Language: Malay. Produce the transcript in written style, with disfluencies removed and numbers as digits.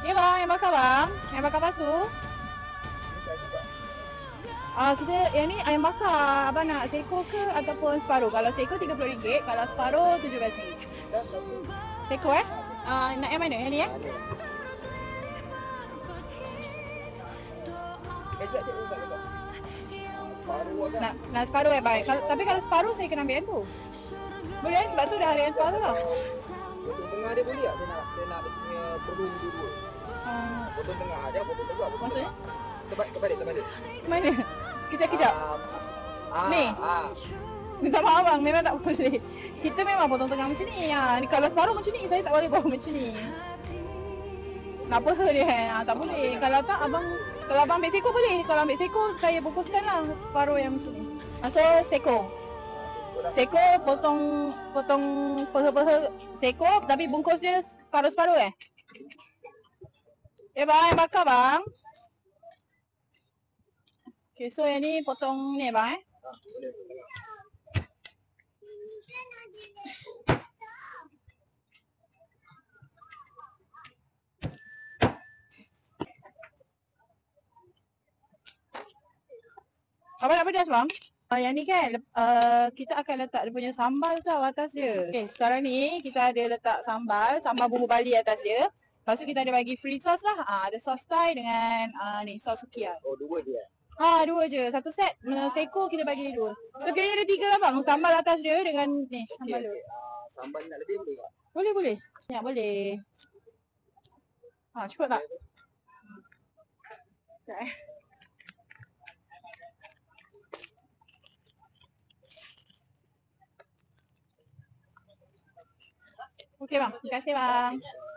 Ya bang, yang bakar bang. Yang bakar pasu. Kita yang ni ayam bakar. Abang nak seko ke ataupun separuh? Kalau seko RM30, kalau separuh RM17. Seko nak yang mana? Yang ni Nak separuh baik. Tapi kalau separuh saya kena ambil yang tu. Boleh sebab tu dah ada yang separuh tau. Potong tengah dia boleh tak? Saya nak dia punya pelung dua-dua. Potong tengah ada, potong tengah. Maksudnya? Terbalik. Mana? Kejap. Ni. Minta maaf bang, memang tak boleh. Kita memang potong tengah macam ni. Ni kalau separuh macam ni, saya tak boleh bawa macam ni. Nak apa dia? Tak boleh. Kalau abang ambil seko boleh. Kalau ambil seko, saya bungkuskan lah separuh yang macam ni. So, seko. Seko potong peha-peha seko tapi bungkus dia separuh-separuh bang, yang bakar bang. Okay, so yang ni potong ni bang Apa nak pedas bang? Yang ni kan, kita akan letak dia punya sambal tau atas dia. Okay, sekarang ni kita ada letak sambal bumbu Bali atas dia. Lepas tu kita ada bagi free sauce lah. Ada sauce Thai dengan ni, sauce sukian. Oh, dua je? Dua je. Satu set seko kita bagi dua. So kira ada tiga lah bang. Sambal atas dia dengan ni, sambal dia. Sambal nak lebih boleh tak? Boleh. Ya, boleh. Cukup tak? Sekejap Okey bang, terima kasih bang.